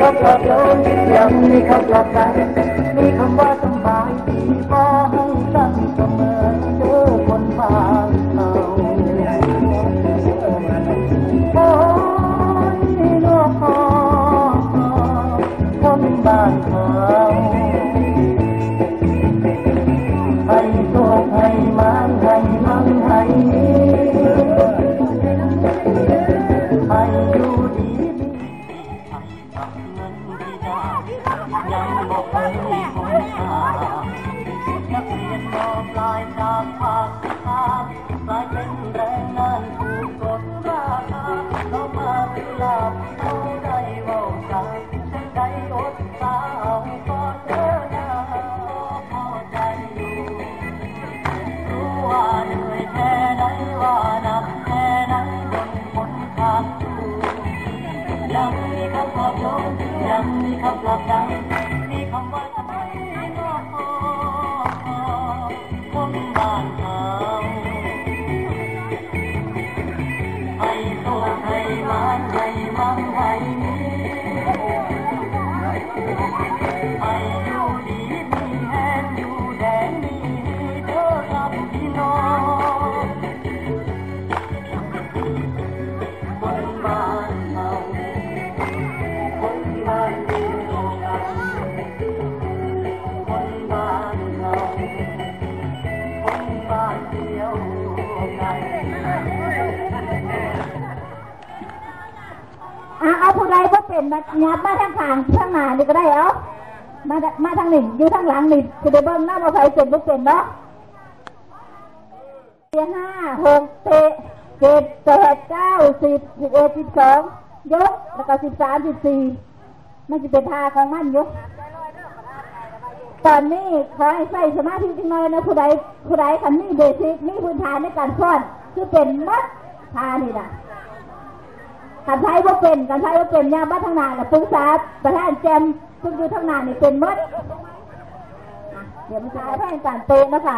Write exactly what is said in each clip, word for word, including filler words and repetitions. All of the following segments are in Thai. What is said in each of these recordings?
เขาปลอบโยนยังมีเขาปลอบใจมีคำว่าสบายดีมาให้ตั้งเสมอเจอคนบ้านเราโอ้ยโลกคนบ้านเขาให้โชคให้มันให้มันให้ให้อยู่ดีทำทำเงินดีได้ยังบอกให้คุณค่านักเรียนมอปลายจากภาคภาคกลายเป็นแรงงานถูกกดราคาเขามาพิลาบเขาได้เว้าจาฉันใจอดตาเอาก็เจอหน้าพอใจอยู่รู้ว่าเหนื่อยแค่ไหนว่าหนักแค่ไหนบนบนทางสู่ยังมีคำปลอบโยนยังมีคำปลอบใจมีคำว่าทำไมก็พอคนบ้านเขาให้โชคให้มันให้มั่งให้มีให้อยู่ดีมีแห้งอยู่แดงมีเธอกับพี่น้องคนบ้านเขาคนบ้านเดียวกันคนบ้านเขาคนบ้านเดียวกันเอาผู้ใดก็เป็นมายับมาทางข้างข้างหน้านี่ก็ได้เอามามาทางนี้อยู่ทางหลังนี่คือเดี๋ยวเบิ้งหน้าเราใส่เจ็ดบุกเป็นเนาะเจ็ดห้าหกเจ็ดเจ็ดแปดเก้าสิบสิบเอ็ดสิบสองยกแล้วก็สิบสามสิบสี่มันจะเป็นท่าของมันยกตอนนี้ขอให้ใส่สมาธิจริงเลยนะผู้ใดผู้ใดคันนี้เบสิกนี่พื้นฐานในการสอนคือเป็นมัดท่านี่นะการใช้ว่าเป็นการใช้ว่าเป็นเนี่ยบ้านทางนาเนี่ยปรึกษาประธานแจมซึ่งอยู่ทางนาเนี่ยเป็นมัดเดี๋ยวมันจะให้การเตะนะคะ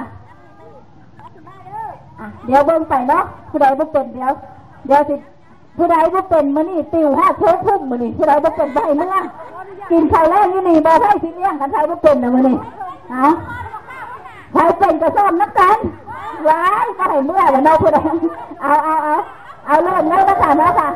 เดี๋ยวเบิ่งไปเนาะผู้ใดว่าเป็นเดี๋ยวเดี๋ยวสิผู้ใดว่าเป็นมื้อนี่ติวห้าโชกพุ่งมื้อนี่ผู้ใดว่าเป็นใบเนื้อกินไข่แรกนี่นี่บ่ให้สิเลี้ยงกันใช้ว่าเป็นนะมื้อนี่ฮะใครเป็นก็ซ้อมนักกันว้ายก็ให้เมื่อแล้วเนาะผู้ใดเอาเอาเอาเอาเริ่มเลยนะคะเนาะค่ะ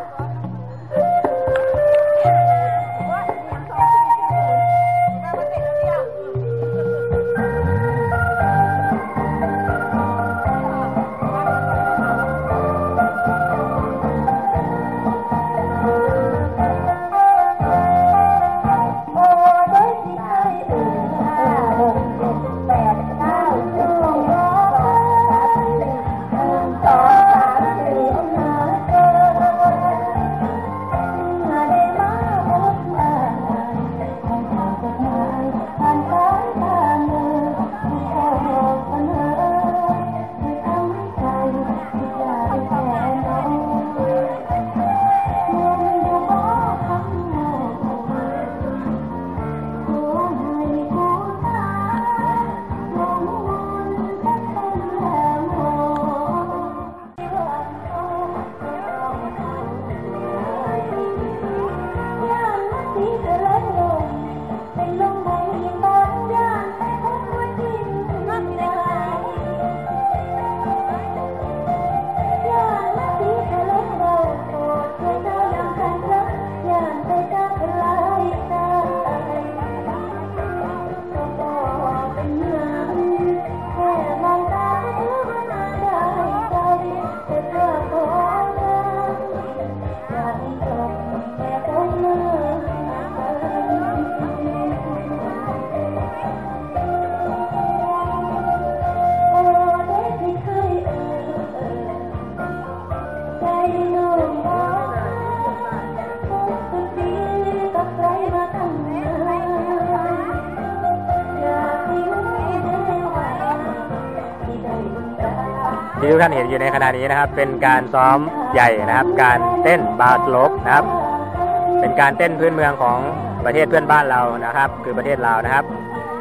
ที่ทุกท่านเห็นอยู่ในขณะนี้นะครับเป็นการซ้อมใหญ่นะครับการเต้นบาสโลปนะครับเป็นการเต้นพื้นเมืองของประเทศเพื่อนบ้านเรานะครับคือประเทศลาวนะครับ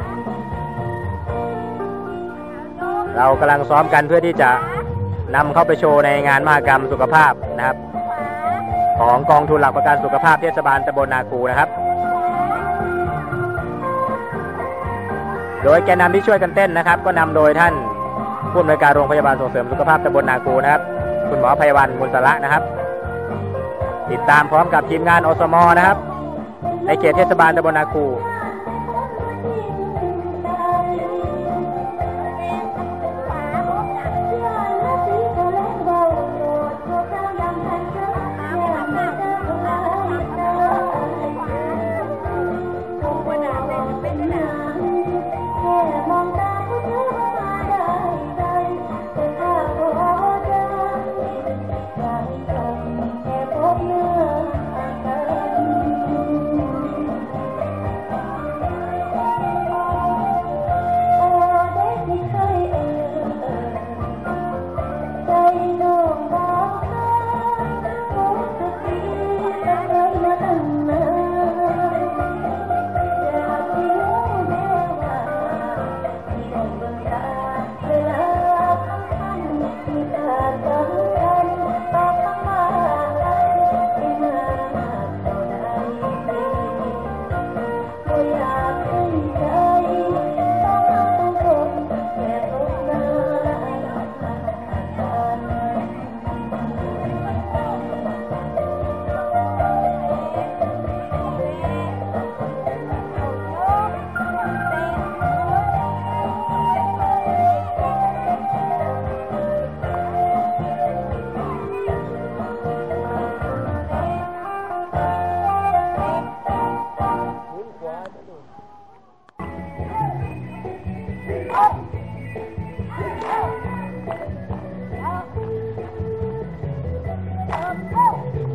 เรากำลังซ้อมกันเพื่อที่จะนำเข้าไปโชว์ในงานมหกรรมสุขภาพนะครับของกองทุนหลักประกันสุขภาพเทศบาลตำบลนาคูนะครับโดยแกนนำที่ช่วยกันเต้นนะครับ ก็นำโดยท่านผู้อำนวยการโรงพยาบาลส่งเสริมสุขภาพตำบลนาคูนะครับคุณหมอไพวันมุลสระนะครับติดตามพร้อมกับทีมงานอสม.นะครับในเขตเทศบาลตำบลนาคู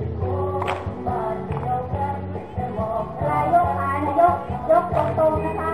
ยกตรงๆนะคะ